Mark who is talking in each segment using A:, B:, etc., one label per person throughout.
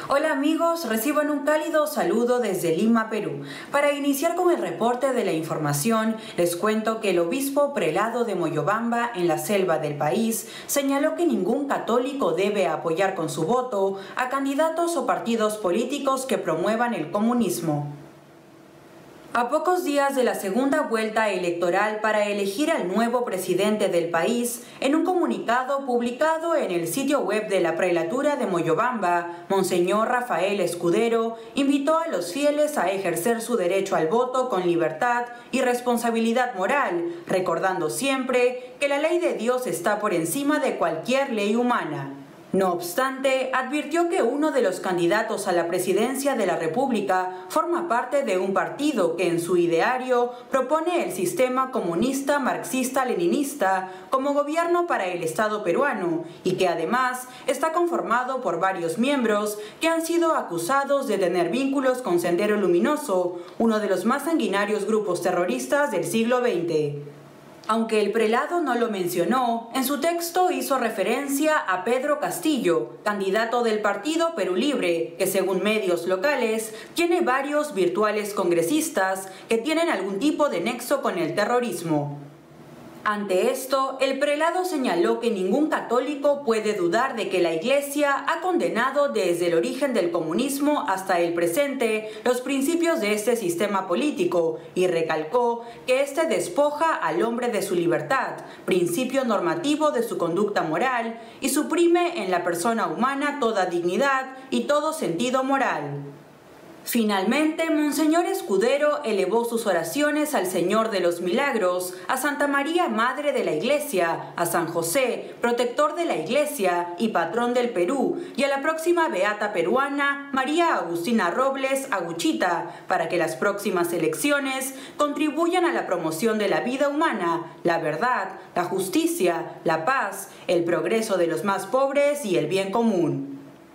A: Hola amigos, reciban un cálido saludo desde Lima, Perú. Para iniciar con el reporte de la información, les cuento que el obispo prelado de Moyobamba, en la selva del país, señaló que ningún católico debe apoyar con su voto a candidatos o partidos políticos que promuevan el comunismo. A pocos días de la segunda vuelta electoral para elegir al nuevo presidente del país, en un comunicado publicado en el sitio web de la prelatura de Moyobamba, Monseñor Rafael Escudero invitó a los fieles a ejercer su derecho al voto con libertad y responsabilidad moral, recordando siempre que la ley de Dios está por encima de cualquier ley humana. No obstante, advirtió que uno de los candidatos a la presidencia de la República forma parte de un partido que en su ideario propone el sistema comunista marxista-leninista como gobierno para el Estado peruano y que además está conformado por varios miembros que han sido acusados de tener vínculos con Sendero Luminoso, uno de los más sanguinarios grupos terroristas del siglo XX. Aunque el prelado no lo mencionó, en su texto hizo referencia a Pedro Castillo, candidato del partido Perú Libre, que según medios locales tiene varios virtuales congresistas que tienen algún tipo de nexo con el terrorismo. Ante esto, el prelado señaló que ningún católico puede dudar de que la Iglesia ha condenado desde el origen del comunismo hasta el presente los principios de este sistema político y recalcó que este despoja al hombre de su libertad, principio normativo de su conducta moral, y suprime en la persona humana toda dignidad y todo sentido moral. Finalmente, Monseñor Escudero elevó sus oraciones al Señor de los Milagros, a Santa María, Madre de la Iglesia, a San José, protector de la Iglesia y patrón del Perú, y a la próxima beata peruana, María Agustina Robles Aguchita, para que las próximas elecciones contribuyan a la promoción de la vida humana, la verdad, la justicia, la paz, el progreso de los más pobres y el bien común.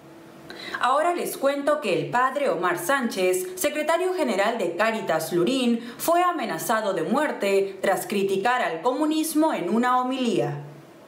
A: Ahora les cuento que el padre Omar Sánchez, secretario general de Cáritas Lurín, fue amenazado de muerte tras criticar al comunismo en una homilía.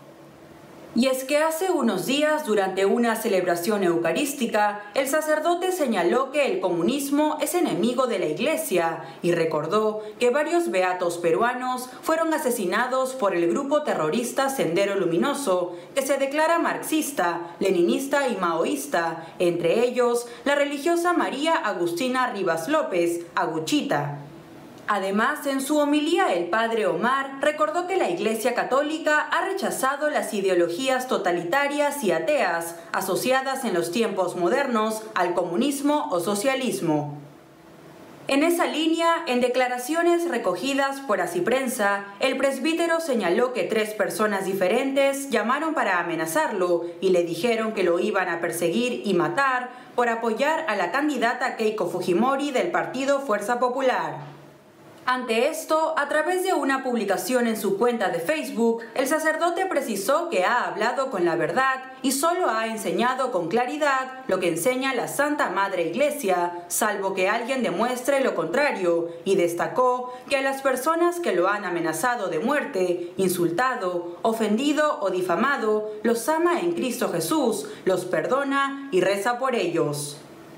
A: Y es que hace unos días, durante una celebración eucarística, el sacerdote señaló que el comunismo es enemigo de la Iglesia y recordó que varios beatos peruanos fueron asesinados por el grupo terrorista Sendero Luminoso, que se declara marxista, leninista y maoísta, entre ellos la religiosa María Agustina Rivas López, Aguchita. Además, en su homilía, el padre Omar recordó que la Iglesia Católica ha rechazado las ideologías totalitarias y ateas asociadas en los tiempos modernos al comunismo o socialismo. En esa línea, en declaraciones recogidas por Asiprensa, el presbítero señaló que 3 personas diferentes llamaron para amenazarlo y le dijeron que lo iban a perseguir y matar por apoyar a la candidata Keiko Fujimori del partido Fuerza Popular. Ante esto, a través de una publicación en su cuenta de Facebook, el sacerdote precisó que ha hablado con la verdad y solo ha enseñado con claridad lo que enseña la Santa Madre Iglesia, salvo que alguien demuestre lo contrario, y destacó que a las personas que lo han amenazado de muerte, insultado, ofendido o difamado, los ama en Cristo Jesús, los perdona y reza por ellos.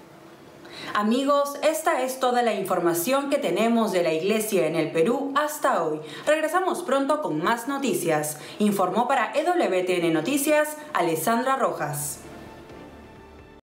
A: Amigos, esta es toda la información que tenemos de la Iglesia en el Perú hasta hoy. Regresamos pronto con más noticias. Informó para EWTN Noticias, Alessandra Rojas.